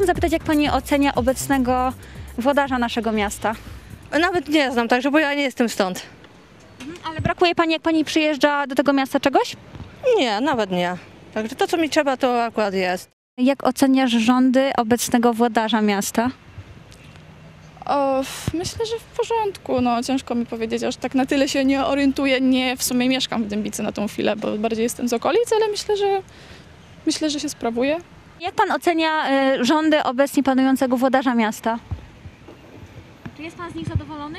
Chciałam zapytać, jak pani ocenia obecnego włodarza naszego miasta? Nawet nie znam, także bo ja nie jestem stąd. Ale brakuje pani, jak pani przyjeżdża do tego miasta, czegoś? Nie, nawet nie. Także to, co mi trzeba, to akurat jest. Jak oceniasz rządy obecnego włodarza miasta? Myślę, że w porządku. No, ciężko mi powiedzieć, aż tak na tyle się nie orientuję. Nie w sumie mieszkam w Dębicy na tą chwilę, bo bardziej jestem z okolic, ale myślę, że się sprawuje. Jak pan ocenia rządy obecnie panującego włodarza miasta? Czy jest pan z nich zadowolony?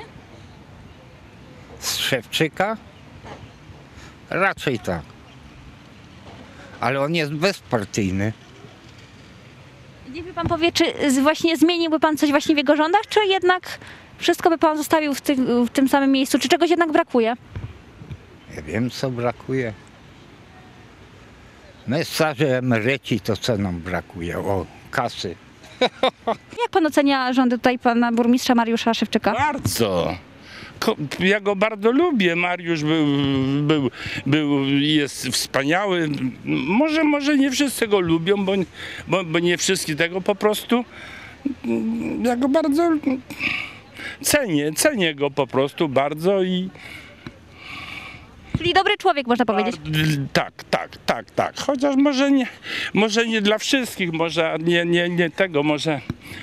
Z Szewczyka? Raczej tak. Ale on jest bezpartyjny. Niech mi pan powie, czy właśnie zmieniłby pan coś właśnie w jego rządach, czy jednak wszystko by pan zostawił w tym samym miejscu? Czy czegoś jednak brakuje? Ja wiem, co brakuje. My starzy emeryci, to co nam brakuje? O, kasy. Jak pan ocenia rządy tutaj pana burmistrza Mariusza Szewczyka? Bardzo. Ja go bardzo lubię. Mariusz jest wspaniały. Może nie wszyscy go lubią, bo nie wszyscy tego po prostu. Ja go bardzo cenię go po prostu bardzo i Czyli dobry człowiek, można powiedzieć. tak. Chociaż może nie dla wszystkich, może nie tego, może.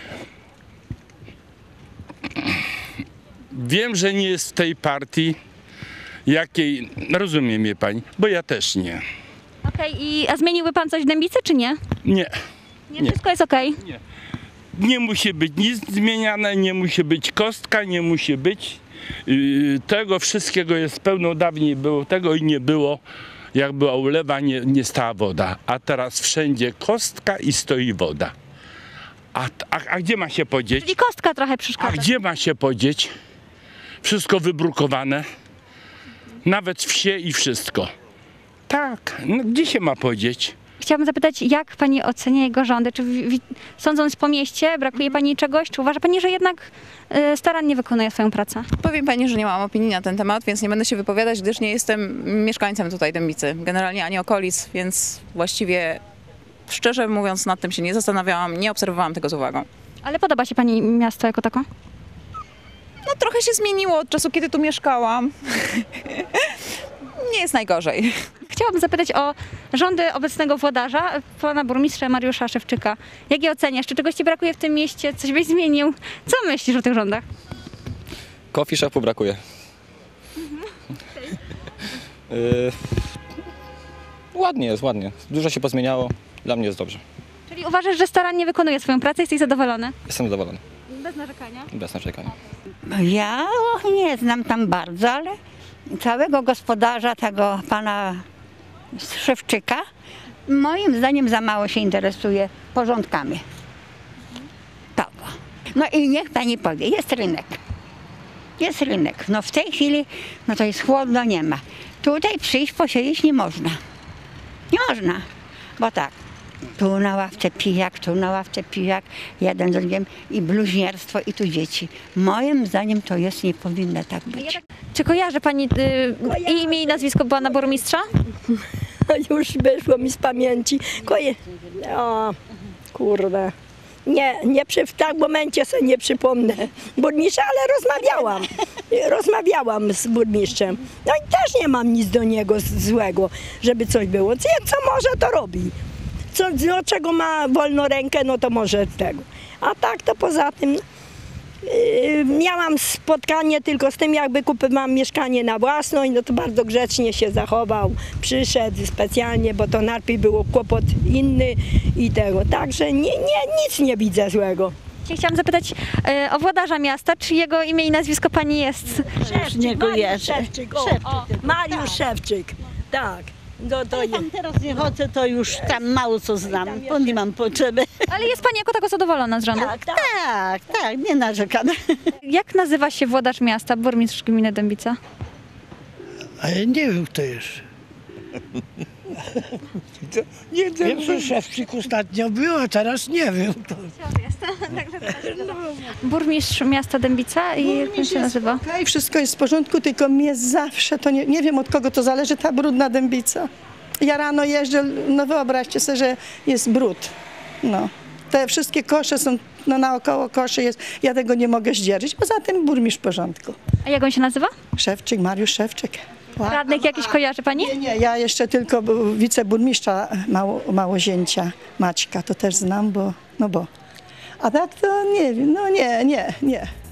Wiem, że nie jest w tej partii, jakiej, rozumie mnie pani, bo ja też nie. Okej, a zmieniłby pan coś w Dębicy, czy nie? Nie. Nie, wszystko jest okej. Nie musi być nic zmieniane, nie musi być kostka, nie musi być. Tego wszystkiego jest pełno, dawniej było tego i nie było. Jak była ulewa, nie stała woda, a teraz wszędzie kostka i stoi woda. A gdzie ma się podzieć? Czyli kostka trochę A przeszkadza. gdzie ma się podzieć? Wszystko wybrukowane. Nawet wsie i wszystko. Tak, no gdzie się ma podzieć? Chciałabym zapytać, jak pani ocenia jego rządy? Czy sądząc po mieście, brakuje pani czegoś? Czy uważa pani, że jednak starannie wykonuje swoją pracę? Powiem pani, że nie mam opinii na ten temat, więc nie będę się wypowiadać, gdyż nie jestem mieszkańcem tutaj Dębicy, generalnie ani okolic, więc właściwie szczerze mówiąc nad tym się nie zastanawiałam, nie obserwowałam tego z uwagą. Ale podoba się pani miasto jako tako? No trochę się zmieniło od czasu, kiedy tu mieszkałam. Nie jest najgorzej. Chciałabym zapytać o rządy obecnego włodarza, pana burmistrza Mariusza Szewczyka. Jak je oceniasz? Czy czegoś ci brakuje w tym mieście? Coś byś zmienił? Co myślisz o tych rządach? Coffee shopu brakuje. Ładnie jest, ładnie. Dużo się pozmieniało. Dla mnie jest dobrze. Czyli uważasz, że starannie wykonuje swoją pracę? Jesteś zadowolony? Jestem zadowolony. Bez narzekania. Bez narzekania. Ja nie znam tam bardzo, ale całego gospodarza, tego pana Szewczyka, moim zdaniem za mało się interesuje porządkami. Tak. No i niech pani powie, jest rynek. Jest rynek. No w tej chwili, no to jest chłodno, nie ma. Tutaj przyjść, posiedzieć nie można. Nie można, bo tak. Tu na ławce pijak, tu na ławce pijak, jeden z drugim i bluźnierstwo i tu dzieci. Moim zdaniem to jest, nie powinno tak być. Czy kojarzy pani imię i nazwisko pana burmistrza? Już wyszło mi z pamięci. O, kurde. Nie w tak momencie sobie nie przypomnę burmistrza, ale rozmawiałam z burmistrzem. No i też nie mam nic do niego złego, żeby coś było. Co może, to robi. Czego ma wolną rękę, no to może tego. A tak to poza tym miałam spotkanie tylko z tym, jakby kupowałam mieszkanie na własność, no to bardzo grzecznie się zachował, przyszedł specjalnie, bo to najpierw było kłopot inny i tego. Także nic nie widzę złego. Chciałam zapytać o włodarza miasta, czy jego imię i nazwisko pani jest? Mariusz Szewczyk, tak. Tam teraz nie chodzę, to już tam mało co znam, bo nie mam potrzeby. Ale jest pani jako tako zadowolona z rządu? Tak, nie narzekam. Jak nazywa się włodarz miasta, burmistrz gminy Dębica? A ja nie wiem, kto jest. Wiem, że Szewczyk ostatnio był, a teraz nie wiem. Burmistrz miasta Dębica i jak się nazywa? Okej, wszystko jest w porządku, tylko mnie zawsze, to nie wiem od kogo to zależy, ta brudna Dębica. Ja rano jeżdżę, no wyobraźcie sobie, że jest brud. No. te wszystkie kosze są, no naokoło koszy jest, ja tego nie mogę zdzierżyć. Poza tym burmistrz w porządku. A jak on się nazywa? Szewczyk, Mariusz Szewczyk. Radnych jakiś kojarzy pani? Nie, ja jeszcze tylko wiceburmistrza Małozięcia Maćka, to też znam, bo. A tak to nie wiem, no nie.